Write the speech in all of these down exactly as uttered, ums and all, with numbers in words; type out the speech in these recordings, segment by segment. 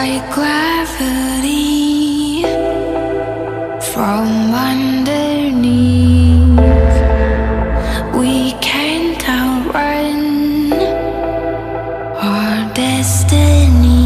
like gravity from underneath. We can't outrun our destiny.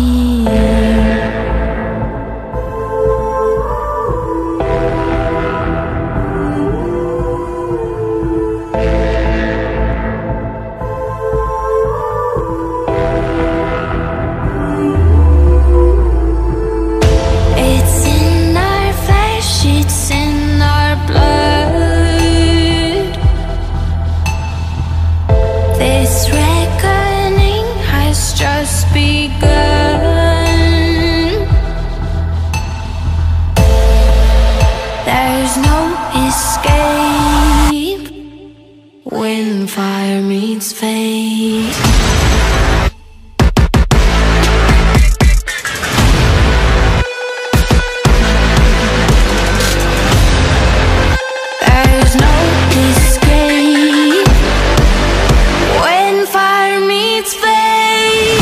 When fire meets fate, there's no escape. When fire meets fate,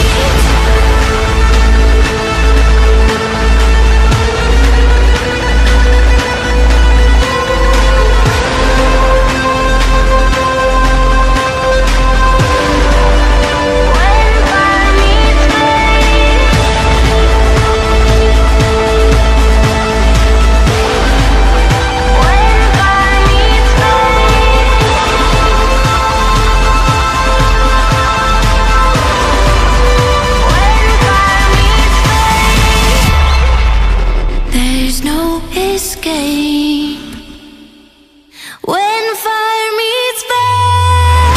escape. When fire meets fate,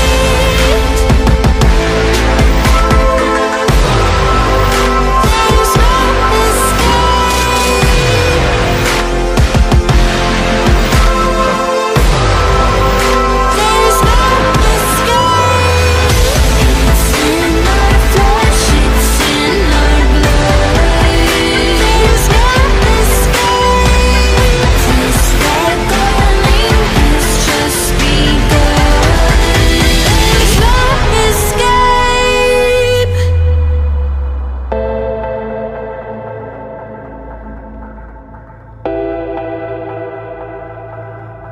there's no escape. There's no escape. It's in our flesh, it's in our blood. There's no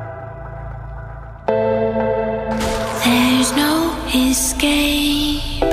There's no escape.